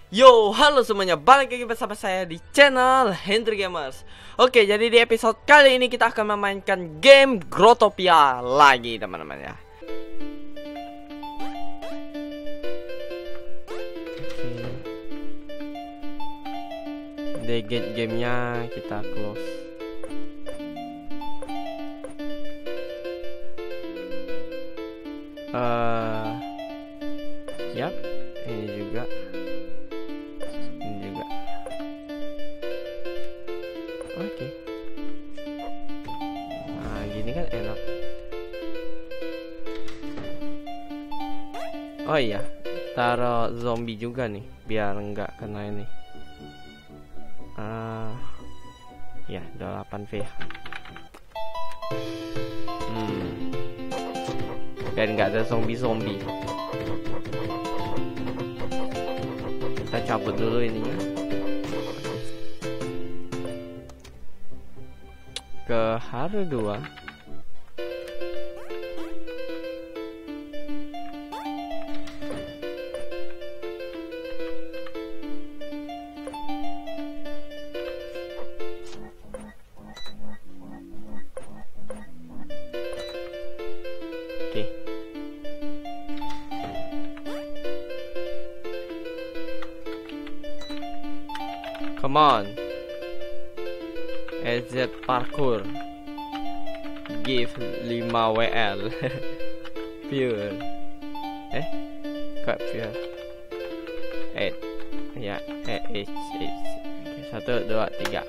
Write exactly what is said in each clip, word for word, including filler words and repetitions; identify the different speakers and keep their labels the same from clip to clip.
Speaker 1: Yo, halo semuanya, balik lagi bersama saya di channel Hendry Gamers. Oke, jadi di episode kali ini kita akan memainkan game Growtopia lagi, teman-teman ya. Oke. Di gamenya kita close. Uh, yap, ini juga. Juga. Oke. Okay. Nah, gini kan enak. Oh iya, taruh zombie juga nih, biar enggak kena ini. Ah, uh, ya, delapan V. Hmm. Biar enggak ada zombie-zombie. Kita cabut dulu ininya. Ke hari dua. Oke. Come on. E Z parkour. Give lima W L. Pure. Eh? Kok pure? eight. Ya, eh, H, H. Satu, dua, tiga.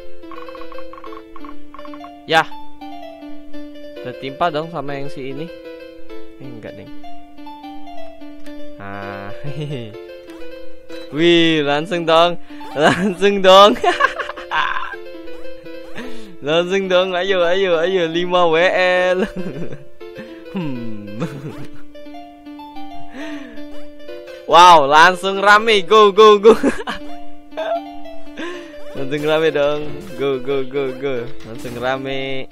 Speaker 1: Ya. Tertimpa dong sama yang si ini. Eh, enggak deng. Ah, hehehe. Wih, langsung dong. Langsung dong. Langsung dong, ayo, ayo, ayo, lima W L. hmm. Wow, langsung rame, go, go, go. Langsung rame dong, go, go, go, go. Langsung rame.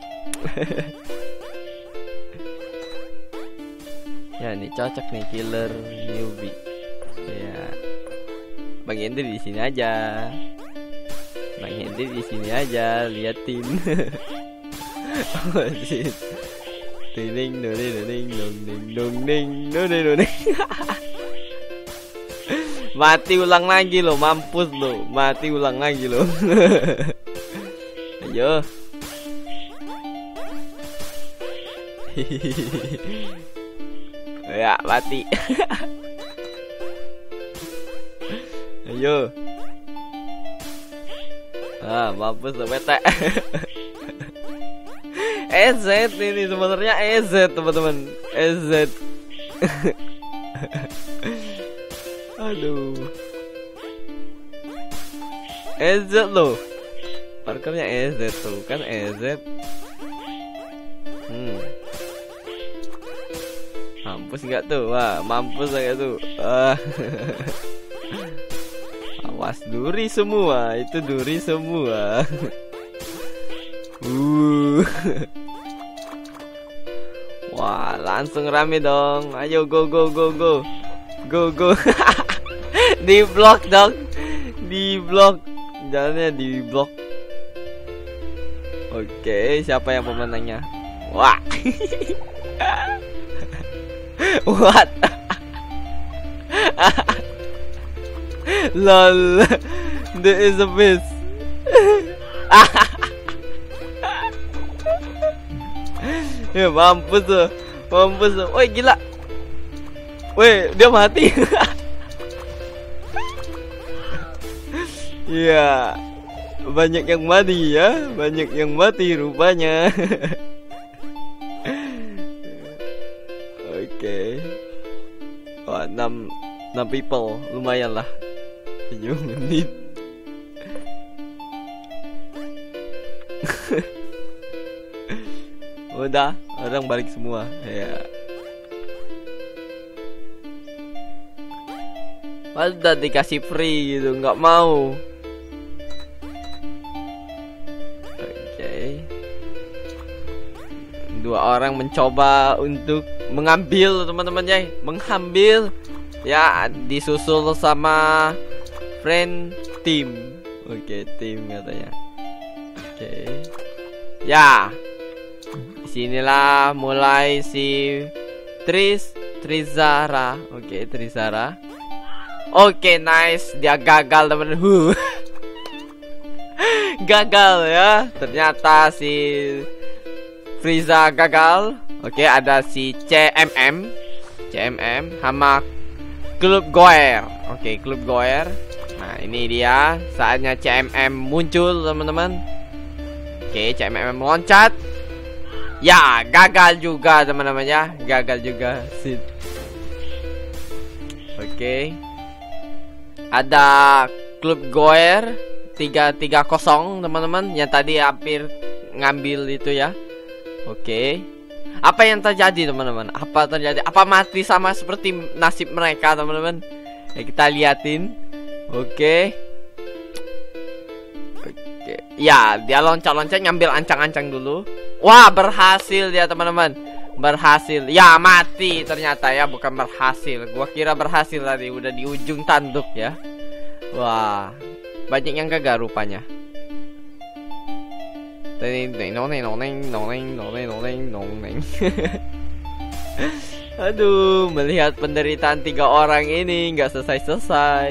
Speaker 1: Ya, ini cocok nih, killer newbie. Ya, Bang Hendry di sini aja. Bang Hendry di sini aja, liatin. Oh shit. Ding dong ding dong ding dong ding dong ding. Mati ulang lagi lo, mampus lo. Mati ulang lagi lo. Ayo. Ya, mati. Ayo. Ah, mampus lo bete. E Z ini sebenarnya E Z, teman-teman. E Z. Aduh. E Z loh. Parkernya E Z tuh, kan E Z. Hmm. Mampus enggak tuh? Wah, mampus enggak tuh? Ah. Awas, duri semua, itu duri semua. uh. Wah, langsung rame dong. Ayo, go, go, go, go. Go, go. Di blok dong. Di blok. Jalannya di blok. Oke, siapa yang pemenangnya? Wah. What? Lol. There is a miss. Ya mampus tuh. Mampus tuh. Woi gila. Woi dia mati. Ya, banyak yang mati ya. Banyak yang mati rupanya. Oke. Okay. Wah, enam enam people lumayan lah. tujuh menit. Udah, orang balik semua. Ya. Udah dikasih free gitu, nggak mau. Oke. Okay. Dua orang mencoba untuk mengambil, teman-teman ya, mengambil Ya, disusul sama friend team. Oke, tim katanya. Oke. Ya. Disinilah mulai si Tris Trizara. Oke, Trizara. Oke, nice. Dia gagal, teman. Huh. Gagal ya. Ternyata si Frieza gagal. Oke, ada si C M M. C M M sama Klub Goer. Oke, Klub Goer. Nah, ini dia saatnya C M M muncul, teman-teman. Oke, C M M meloncat. Ya, gagal juga, teman-teman ya. Gagal juga. Sit. Oke. Ada Klub Goer tiga tiga kosong, teman-teman. Yang tadi hampir ngambil itu ya. Oke. Apa yang terjadi, teman-teman? Apa terjadi? Apa mati sama seperti nasib mereka, teman-teman? Ya, kita liatin. Oke. Oke. Ya, dia loncat-loncat ngambil ancang-ancang dulu. Wah, berhasil dia, teman-teman. Berhasil. Ya, mati ternyata ya, bukan berhasil. Gua kira berhasil tadi, udah di ujung tanduk ya. Wah, banyak yang gagal rupanya. Aduh, melihat penderitaan tiga orang ini nggak selesai-selesai.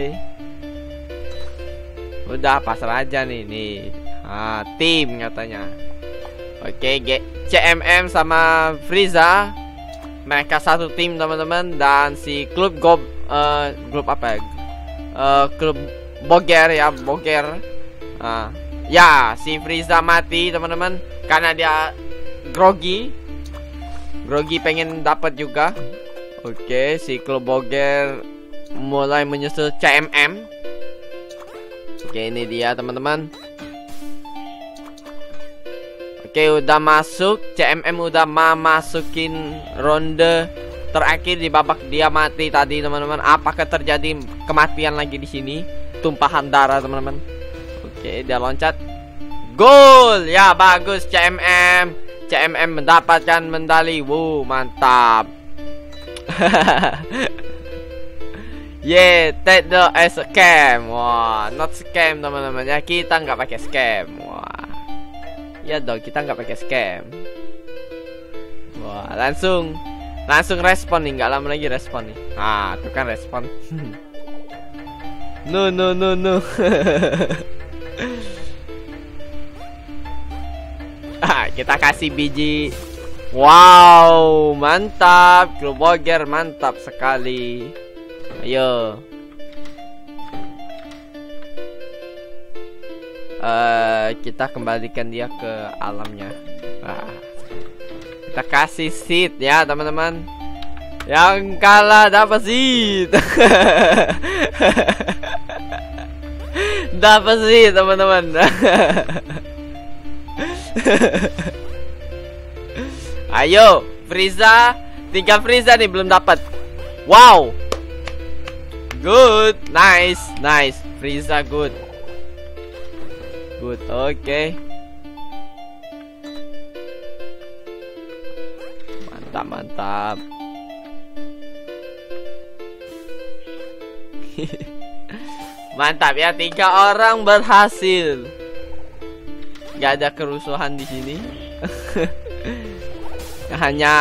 Speaker 1: Udah pasrah aja nih, nih. Ah, tim katanya. Oke, C M M sama Frieza, mereka satu tim, teman-teman. Dan si klub Gob, uh, klub apa ya? Uh, klub Boger ya, Boger. Uh, ya, si Frieza mati, teman-teman, karena dia grogi. Grogi pengen dapat juga. Oke, si klub Boger mulai menyusul C M M. Oke, ini dia, teman-teman. Oke, udah masuk. C M M udah masukin ronde terakhir di babak dia mati tadi, teman-teman. Apakah terjadi kematian lagi di sini? Tumpahan darah, teman-teman. Oke, dia loncat. Gol! Ya, bagus C M M. C M M mendapatkan medali. Wow, mantap. Yeah, take the as a scam. Wah, not scam, teman-teman ya. Kita nggak pakai scam. Wah. Ya dong, kita nggak pakai scam. Wah, langsung langsung respon nih, nggak lama lagi respon nih. Ah, tuh kan respon. No no no no. Ah, kita kasih biji. Wow, mantap. Klub Boger mantap sekali. Ayo. Uh, kita kembalikan dia ke alamnya. Nah, kita kasih seed ya, teman-teman. Yang kalah dapat seed. Dapat seed, teman-teman. Ayo, Frieza. Tiga Frieza nih belum dapat. Wow. Good, nice, nice. Frieza good. Good, oke. Okay. Mantap, mantap. Mantap ya, tiga orang berhasil. Gak ada kerusuhan di sini. Hanya.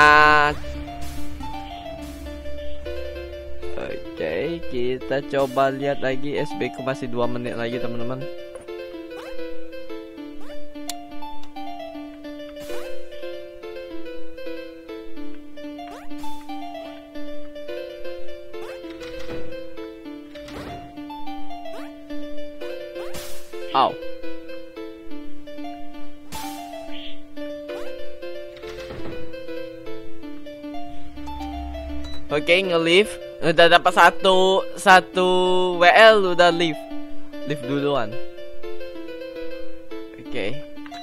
Speaker 1: Oke, okay, kita coba lihat lagi. S B ku masih dua menit lagi, teman-teman. Ow. Oke, okay, nge-leave. Udah dapat satu satu W L, udah leave. Leave duluan. Oke. Okay.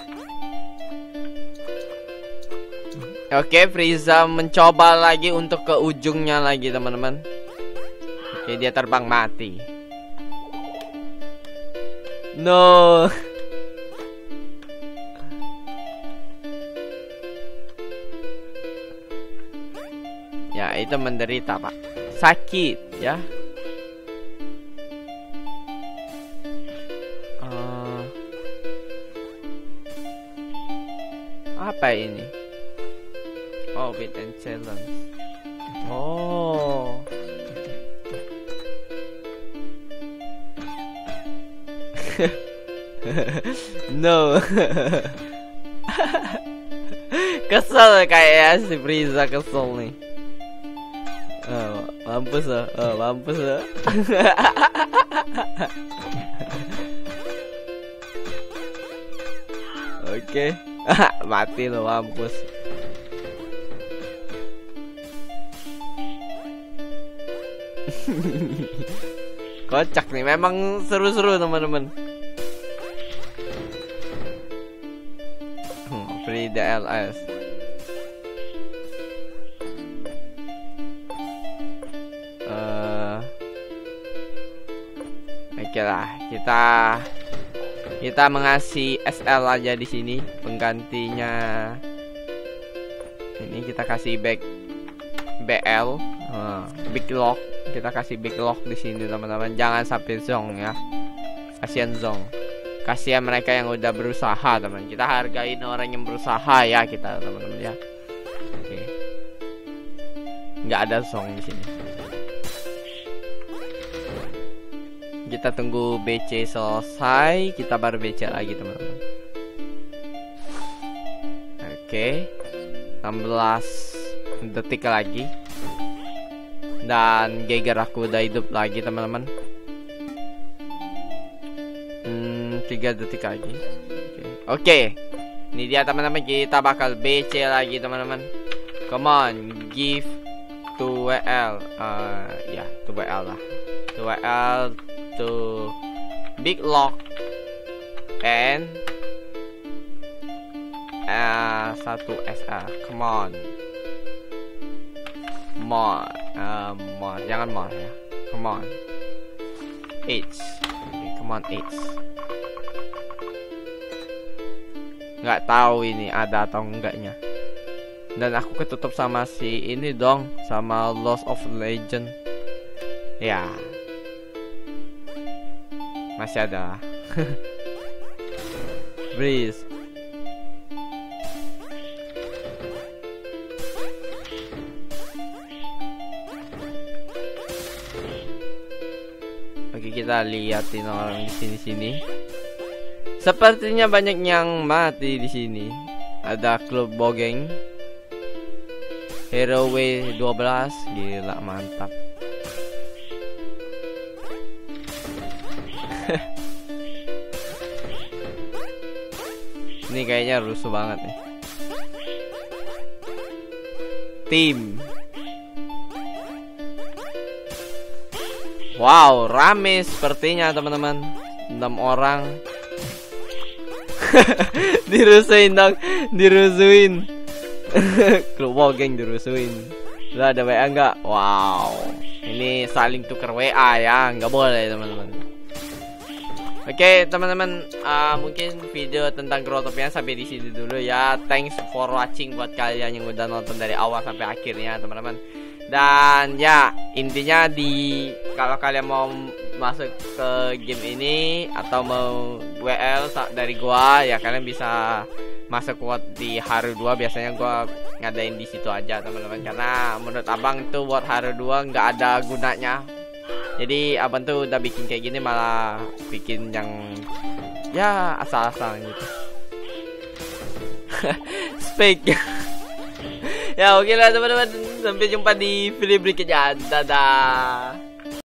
Speaker 1: Oke, okay, Frieza mencoba lagi untuk ke ujungnya lagi, teman-teman. Oke, okay, dia terbang mati. No. Ya, itu menderita, Pak. sakit ya. Uh, apa ini? Oh, beat and challenge. Oh. No. Kesel kayak si Frieza, kesel nih. Oh, mampus loh. Oh, mampus loh. Oke. Mati lo, mampus. Kocak nih, memang seru-seru teman-teman. Hmm, free D L S. Uh, Oke lah, kita kita mengasih S L aja di sini penggantinya. Ini kita kasih back B L, uh, Big Lock. Kita kasih Big Lock di sini teman-teman. Jangan sampai zong ya. Kasihan zong. Kasihan mereka yang udah berusaha teman. Kita hargain orang yang berusaha ya kita teman-teman ya. Oke. Nggak ada zong di sini. Kita tunggu B C selesai, kita baru B C lagi teman-teman. Oke. enam belas detik lagi. Dan Geiger aku udah hidup lagi teman-teman. Hmm, tiga detik lagi. Oke, okay. Okay. Ini dia teman-teman, kita bakal B C lagi teman-teman. Come on, give to W L. Uh, ya, yeah, to W L lah. To W L, to Big Lock, and uh, satu S L. Come on. More, uh, more, jangan more ya. Come on, H, okay, come on H. Nggak tahu ini ada atau enggaknya. Dan aku ketutup sama si ini dong, sama Lost of Legend. Ya, masih ada. Breeze. Oke, kita liatin orang di sini-sini. Sepertinya banyak yang mati di sini. Ada klub bogeng, Hero W dua belas, gila mantap. Ini kayaknya rusuh banget nih. Tim. Wow, rame sepertinya teman-teman. enam orang. Dirusuin dong, dirusuin. Klub bogeng dirusuin. Udah ada W A nggak? Wow, ini saling tukar W A ya, nggak boleh teman-teman. Oke teman-teman, uh, mungkin video tentang Growtopia sampai di sini dulu ya. Thanks for watching buat kalian yang udah nonton dari awal sampai akhirnya teman-teman. Dan ya intinya di kalau kalian mau masuk ke game ini atau mau W L dari gua ya, kalian bisa masuk kuat di Haru dua. Biasanya gua ngadain di situ aja teman-teman, karena menurut abang tuh buat Haru dua nggak ada gunanya. Jadi abang tuh udah bikin kayak gini malah bikin yang ya asal-asalan gitu. Spek. Ya oke lah teman-teman, sampai jumpa di video berikutnya. Dadah.